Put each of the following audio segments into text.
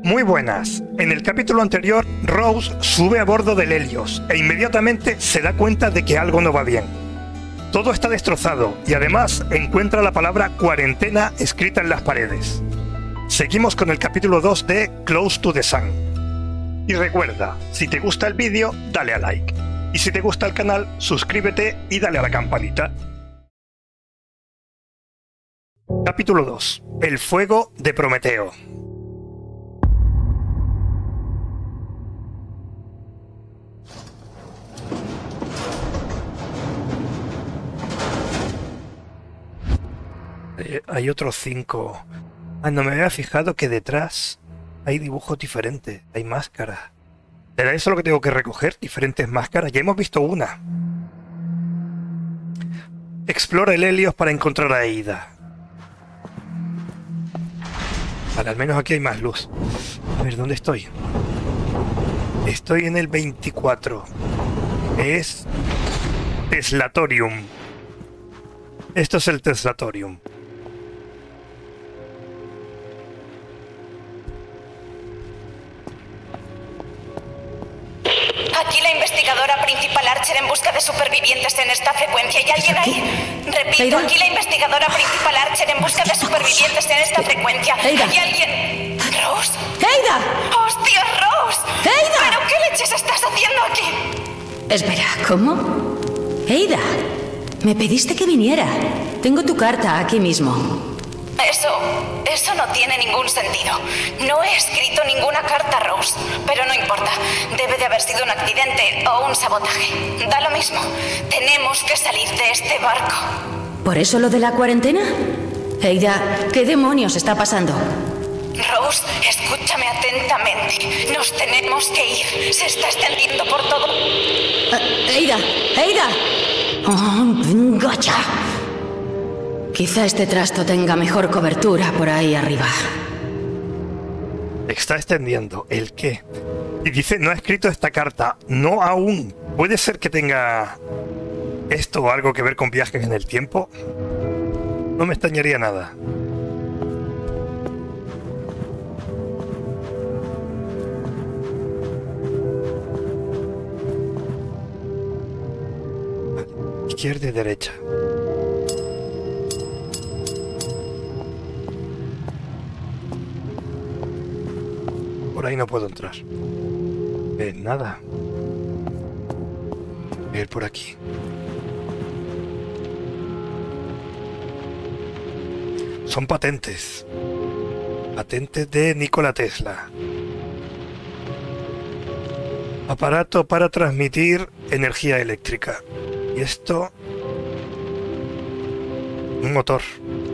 Muy buenas. En el capítulo anterior, Rose sube a bordo del Helios e inmediatamente se da cuenta de que algo no va bien. Todo está destrozado y además encuentra la palabra cuarentena escrita en las paredes. Seguimos con el capítulo 2 de Close to the Sun. Y recuerda, si te gusta el vídeo, dale a like. Y si te gusta el canal, suscríbete y dale a la campanita. Capítulo 2. El fuego de Prometeo. Hay otros 5. No me había fijado que detrás hay dibujos diferentes, hay máscaras. ¿Será eso lo que tengo que recoger? Diferentes máscaras. Ya hemos visto una. Explora el Helios para encontrar a Aida. Vale, al menos aquí hay más luz. A ver, ¿dónde estoy? Estoy en el 24. Es Teslatorium. Esto es el Teslatorium. Aquí la investigadora principal Archer en busca de supervivientes en esta frecuencia. ¿Hay alguien ahí? Repito, aquí la investigadora principal Archer en busca de supervivientes en esta frecuencia. ¿Hay alguien? ¿Rose? ¡Aida! ¡Hostia, Rose! ¡Aida! ¿Pero qué leches estás haciendo aquí? Espera, ¿cómo? Aida, me pediste que viniera. Tengo tu carta aquí mismo. Eso no tiene ningún sentido. No he escrito ninguna carta, Rose. Pero no importa. Debe de haber sido un accidente o un sabotaje. Da lo mismo. Tenemos que salir de este barco. ¿Por eso lo de la cuarentena? Aida, ¿qué demonios está pasando? Rose, escúchame atentamente. Nos tenemos que ir. Se está extendiendo por todo. Aida, Aida. Oh, venga ya. Quizá este trasto tenga mejor cobertura por ahí arriba. Está extendiendo. ¿El qué? Y dice, no ha escrito esta carta. No aún. ¿Puede ser que tenga esto o algo que ver con viajes en el tiempo? No me extrañaría nada. Izquierda y derecha. Por ahí no puedo entrar. Nada. Voy a ir por aquí. Son patentes. Patentes de Nikola Tesla. Aparato para transmitir energía eléctrica. Y esto... un motor.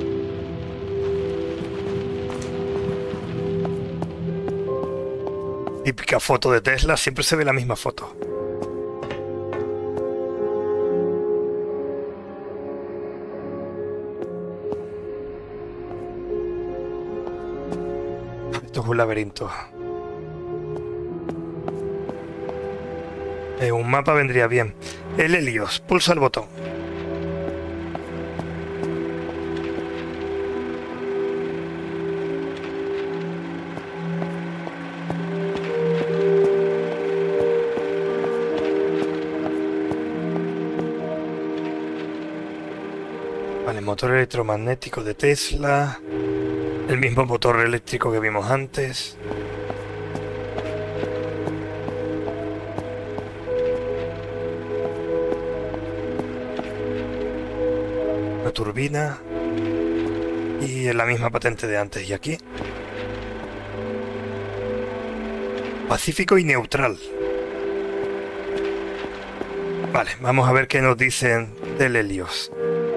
Típica foto de Tesla, siempre se ve la misma foto. Esto es un laberinto. Un mapa vendría bien. El Helios, pulsa el botón. Vale, motor electromagnético de Tesla. El mismo motor eléctrico que vimos antes. La turbina. Y la misma patente de antes. Y aquí. Pacífico y neutral. Vale, vamos a ver qué nos dicen del Helios.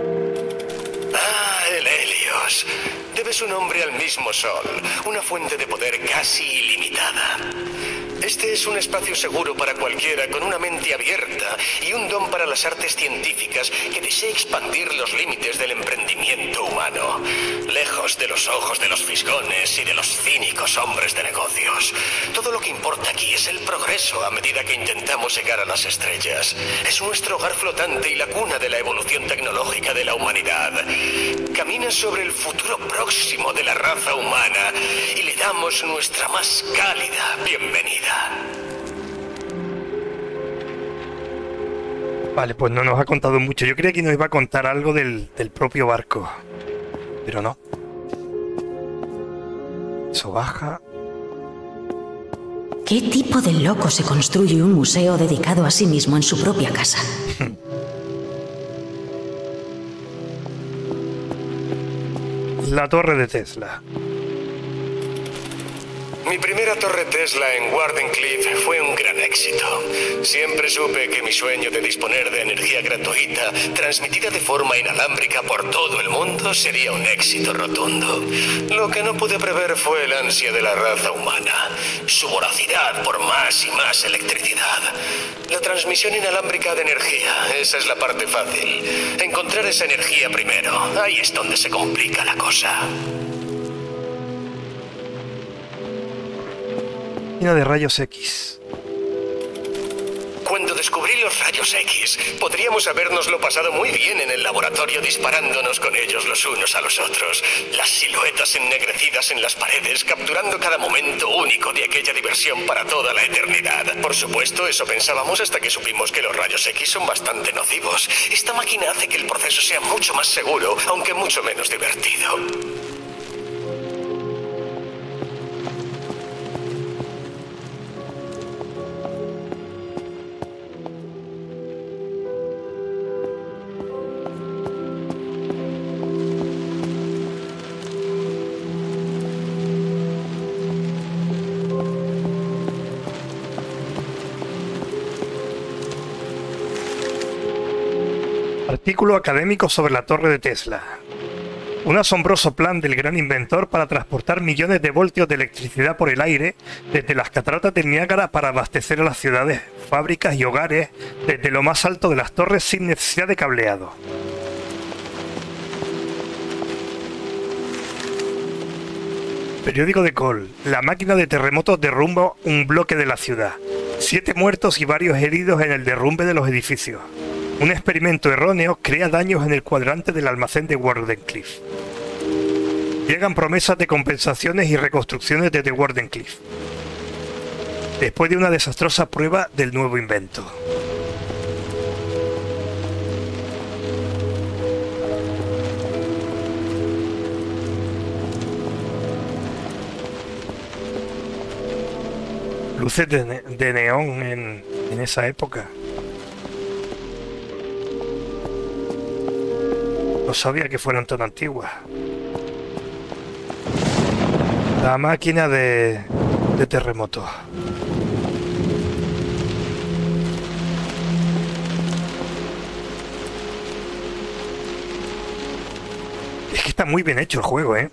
El Helios. Debe su nombre al mismo Sol, una fuente de poder casi ilimitada. Este es un espacio seguro para cualquiera con una mente abierta y un don para las artes científicas que desee expandir los límites del emprendimiento humano, lejos lejos de los ojos de los fisgones y de los cínicos hombres de negocios. Todo lo que importa aquí es el progreso a medida que intentamos llegar a las estrellas. Es nuestro hogar flotante y la cuna de la evolución tecnológica de la humanidad. Camina sobre el futuro próximo de la raza humana y le damos nuestra más cálida bienvenida. Vale, pues no nos ha contado mucho. Yo creía que nos iba a contar algo del propio barco, pero no. Eso baja. ¿Qué tipo de loco se construye un museo dedicado a sí mismo en su propia casa? La torre de Tesla. Mi primera torre Tesla en Wardenclyffe fue un gran éxito. Siempre supe que mi sueño de disponer de energía gratuita, transmitida de forma inalámbrica por todo el mundo, sería un éxito rotundo. Lo que no pude prever fue el ansia de la raza humana, su voracidad por más y más electricidad. La transmisión inalámbrica de energía, esa es la parte fácil. Encontrar esa energía primero, ahí es donde se complica la cosa. De rayos X. Cuando descubrí los rayos X, podríamos habérnoslo pasado muy bien en el laboratorio disparándonos con ellos los unos a los otros. Las siluetas ennegrecidas en las paredes, capturando cada momento único de aquella diversión para toda la eternidad. Por supuesto, eso pensábamos hasta que supimos que los rayos X son bastante nocivos. Esta máquina hace que el proceso sea mucho más seguro, aunque mucho menos divertido. Artículo académico sobre la torre de Tesla. Un asombroso plan del gran inventor para transportar millones de voltios de electricidad por el aire desde las cataratas del Niágara para abastecer a las ciudades, fábricas y hogares desde lo más alto de las torres sin necesidad de cableado. Periódico de Cole. La máquina de terremotos derrumba un bloque de la ciudad. 7 muertos y varios heridos en el derrumbe de los edificios. Un experimento erróneo crea daños en el cuadrante del almacén de Wardenclyffe. Llegan promesas de compensaciones y reconstrucciones desde Wardenclyffe, después de una desastrosa prueba del nuevo invento. Luces de neón en esa época. No sabía que fueran tan antiguas. La máquina de terremotos. Es que está muy bien hecho el juego, ¿eh?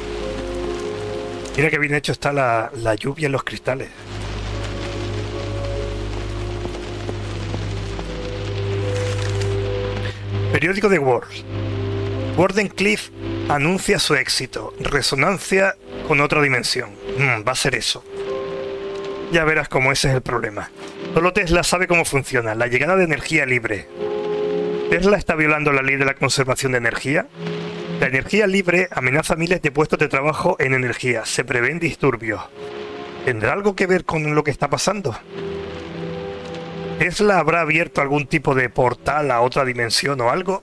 Mira qué bien hecho está la lluvia en los cristales. Periódico de World. Wardenclyffe anuncia su éxito. Resonancia con otra dimensión. Va a ser eso. Ya verás cómo ese es el problema. Solo Tesla sabe cómo funciona. La llegada de energía libre. ¿Tesla está violando la ley de la conservación de energía? La energía libre amenaza miles de puestos de trabajo en energía. Se prevén disturbios. ¿Tendrá algo que ver con lo que está pasando? ¿Tesla habrá abierto algún tipo de portal a otra dimensión o algo?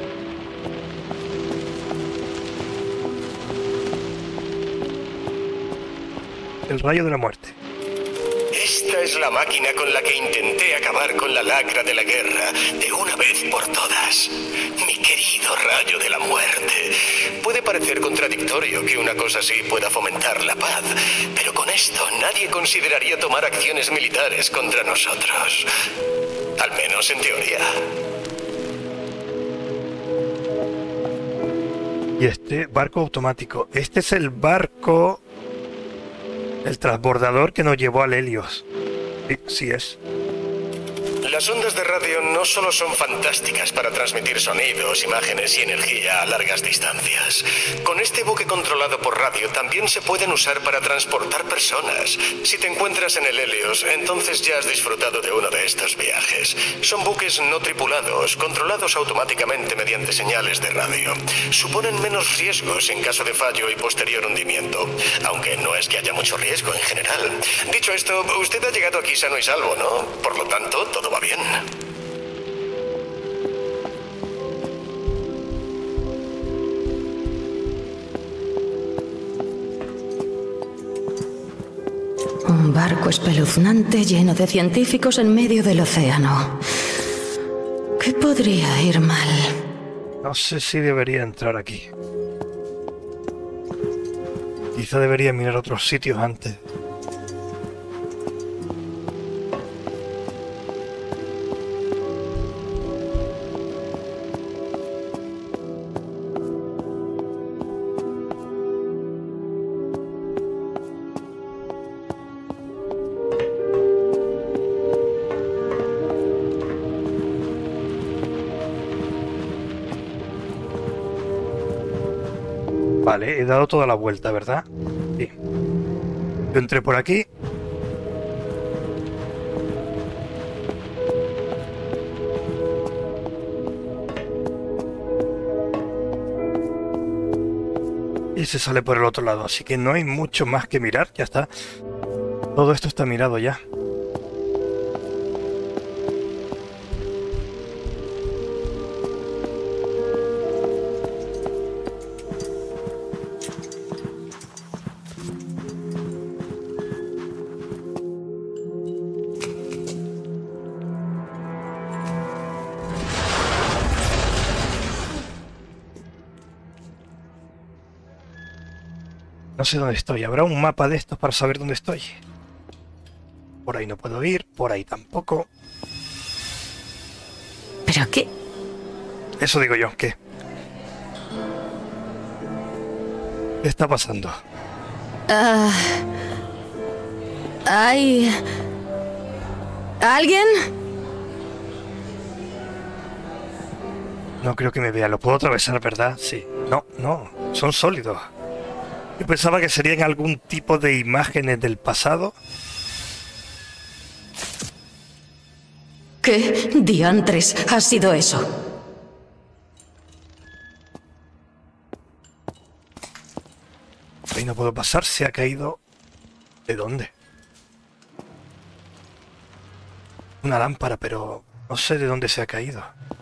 El rayo de la muerte. Esta es la máquina con la que intenté acabar con la lacra de la guerra de una vez por todas. Mi querido rayo de la muerte. Puede parecer contradictorio que una cosa así pueda fomentar la paz, pero con esto nadie consideraría tomar acciones militares contra nosotros. Al menos en teoría. Y este barco automático. Este es el barco... el transbordador que nos llevó al Helios. Sí es. Las ondas de radio no solo son fantásticas para transmitir sonidos, imágenes y energía a largas distancias. Con este buque controlado por radio también se pueden usar para transportar personas. Si te encuentras en el Helios, entonces ya has disfrutado de uno de estos viajes. Son buques no tripulados, controlados automáticamente mediante señales de radio. Suponen menos riesgos en caso de fallo y posterior hundimiento, aunque no es que haya mucho riesgo en general. Dicho esto, usted ha llegado aquí sano y salvo, ¿no? Por lo tanto, todo va bien. Un barco espeluznante lleno de científicos en medio del océano. ¿Qué podría ir mal? No sé si debería entrar aquí. Quizá debería mirar otros sitios antes. Vale, he dado toda la vuelta, ¿verdad? Sí. Yo entré por aquí. Y se sale por el otro lado, así que no hay mucho más que mirar, ya está. Todo esto está mirado ya. No sé dónde estoy. ¿Habrá un mapa de estos para saber dónde estoy? Por ahí no puedo ir, por ahí tampoco. ¿Pero qué? Eso digo yo, ¿qué? ¿Qué está pasando? ¿Hay... ¿alguien? No creo que me vea. Lo puedo atravesar, ¿verdad? Sí. No, no. Son sólidos. Yo pensaba que serían algún tipo de imágenes del pasado. ¿Qué diantres ha sido eso? Ahí no puedo pasar. Se ha caído... ¿De dónde? Una lámpara, pero no sé de dónde se ha caído.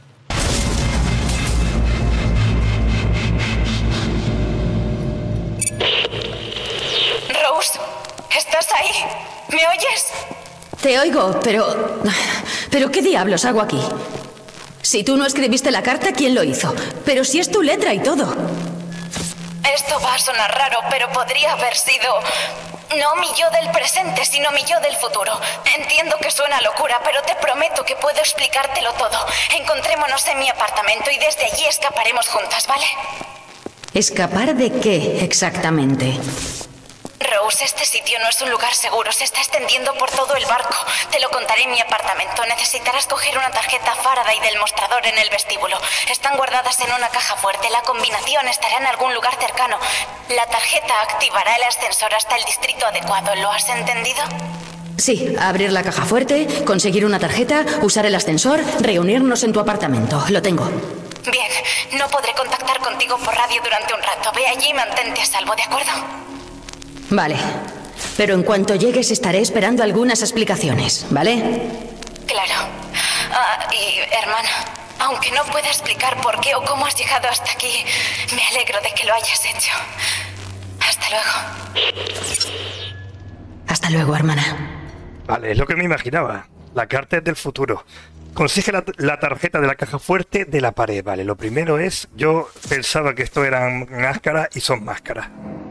Rose, ¿estás ahí? ¿Me oyes? Te oigo, pero... ¿Pero qué diablos hago aquí? Si tú no escribiste la carta, ¿quién lo hizo? Pero si es tu letra y todo. Esto va a sonar raro, pero podría haber sido... No mi yo del presente, sino mi yo del futuro. Entiendo que suena locura, pero te prometo que puedo explicártelo todo. Encontrémonos en mi apartamento y desde allí escaparemos juntas, ¿vale? ¿Escapar de qué exactamente? Rose, este sitio no es un lugar seguro. Se está extendiendo por todo el barco. Te lo contaré en mi apartamento. Necesitarás coger una tarjeta Faraday del mostrador en el vestíbulo. Están guardadas en una caja fuerte. La combinación estará en algún lugar cercano. La tarjeta activará el ascensor hasta el distrito adecuado. ¿Lo has entendido? Sí, abrir la caja fuerte, conseguir una tarjeta, usar el ascensor, reunirnos en tu apartamento. Lo tengo. Bien, no podré contactar contigo por radio durante un rato. Ve allí y mantente a salvo, ¿de acuerdo? Vale, pero en cuanto llegues estaré esperando algunas explicaciones, ¿vale? Claro. Y hermana, aunque no pueda explicar por qué o cómo has llegado hasta aquí, me alegro de que lo hayas hecho. Hasta luego. Hasta luego, hermana. Vale, es lo que me imaginaba. La carta es del futuro. Consigue la tarjeta de la caja fuerte de la pared. Vale, lo primero es... Yo pensaba que esto eran máscaras y son máscaras.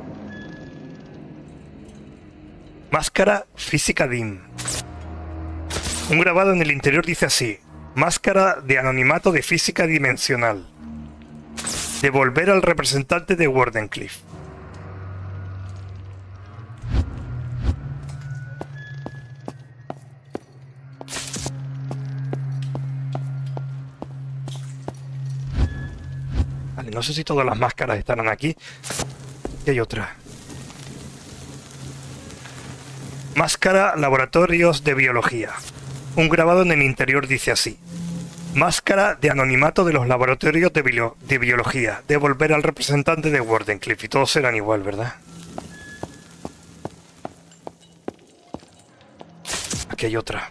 Máscara física DIM. Un grabado en el interior dice así: máscara de anonimato de física dimensional. Devolver al representante de Wardenclyffe. No sé si todas las máscaras estarán aquí. Y hay otra. Máscara Laboratorios de Biología. Un grabado en el interior dice así: máscara de anonimato de los laboratorios de biología. Devolver al representante de Wardenclyffe. Y todos serán igual, ¿verdad? Aquí hay otra.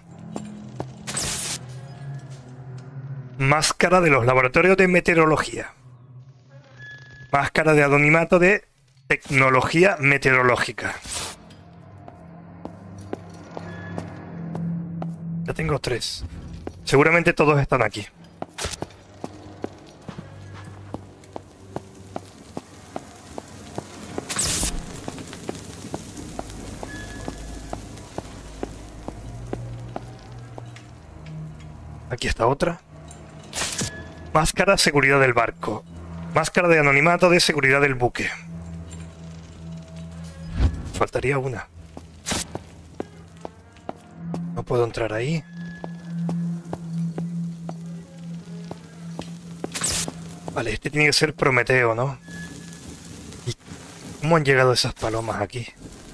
Máscara de los laboratorios de meteorología. Máscara de anonimato de tecnología meteorológica. Ya tengo 3. Seguramente todos están aquí. Aquí está otra. Máscara seguridad del barco. Máscara de anonimato de seguridad del buque. Faltaría una. No puedo entrar ahí. Vale, este tiene que ser Prometeo, ¿no? ¿Y cómo han llegado esas palomas aquí?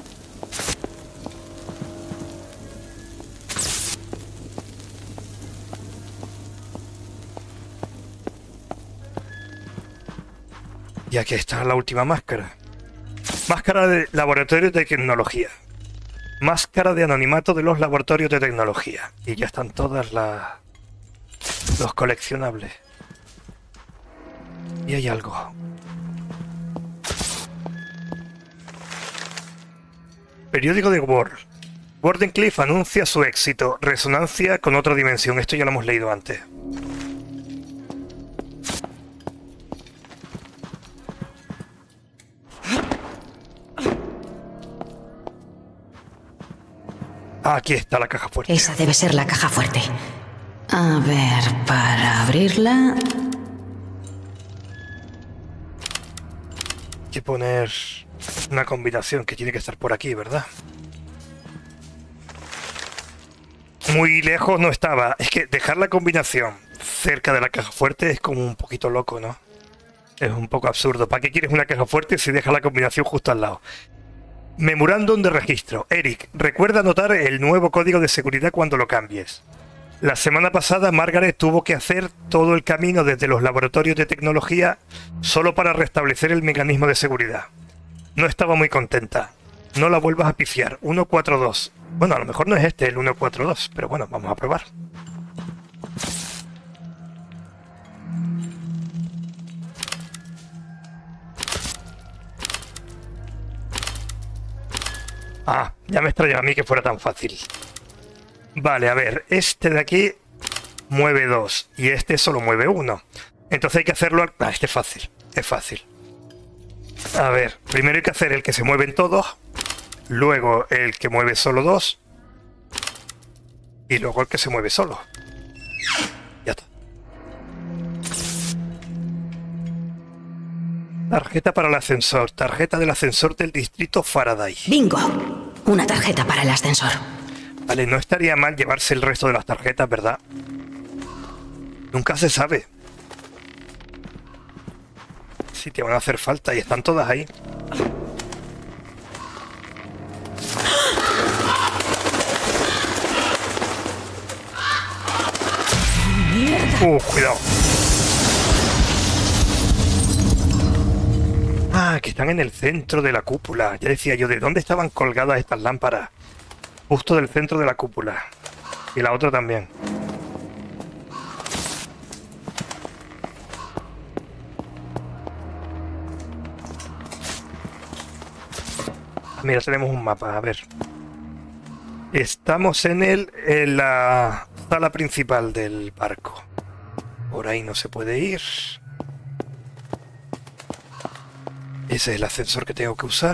Y aquí está la última máscara. Máscara de laboratorio de tecnología. Máscara de anonimato de los laboratorios de tecnología. Y ya están todas los coleccionables. Y hay algo. Periódico de World. Wardenclyffe anuncia su éxito. Resonancia con otra dimensión. Esto ya lo hemos leído antes. Aquí está la caja fuerte. Esa debe ser la caja fuerte. A ver, para abrirla... Hay que poner una combinación que tiene que estar por aquí, ¿verdad? Muy lejos no estaba. Es que dejar la combinación cerca de la caja fuerte es como un poquito loco, ¿no? Es un poco absurdo. ¿Para qué quieres una caja fuerte si dejas la combinación justo al lado? Memorándum de registro. Eric, recuerda anotar el nuevo código de seguridad cuando lo cambies. La semana pasada Margaret tuvo que hacer todo el camino desde los laboratorios de tecnología solo para restablecer el mecanismo de seguridad. No estaba muy contenta. No la vuelvas a pifiar. 142. Bueno, a lo mejor no es este el 142, pero bueno, vamos a probar. Ah, ya me extrañaba a mí que fuera tan fácil. Vale, a ver, este de aquí mueve 2 y este solo mueve 1. Entonces hay que hacerlo... Ah, este es fácil, es fácil. A ver, primero hay que hacer el que se mueven todos, luego el que mueve solo 2 y luego el que se mueve solo. Ya está. Tarjeta para el ascensor. Tarjeta del ascensor del distrito Faraday. ¡Bingo! Una tarjeta para el ascensor. Vale, no estaría mal llevarse el resto de las tarjetas, ¿verdad? Nunca se sabe si te van a hacer falta y están todas ahí. Cuidado. Ah, que están en el centro de la cúpula. Ya decía yo, ¿de dónde estaban colgadas estas lámparas? Justo del centro de la cúpula. Y la otra también. Mira, tenemos un mapa, a ver. Estamos en la sala principal del barco. Por ahí no se puede ir. Ese es el ascensor que tengo que usar.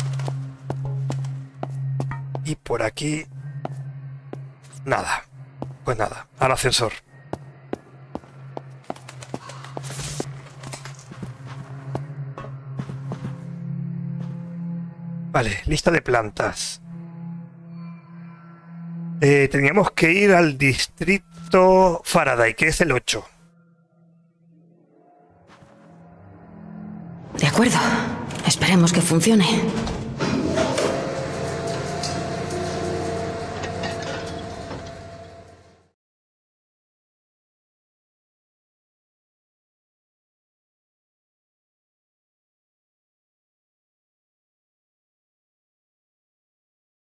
Y por aquí... nada. Pues nada, al ascensor. Vale, lista de plantas. Teníamos que ir al distrito Faraday, que es el 8. De acuerdo. Esperemos que funcione.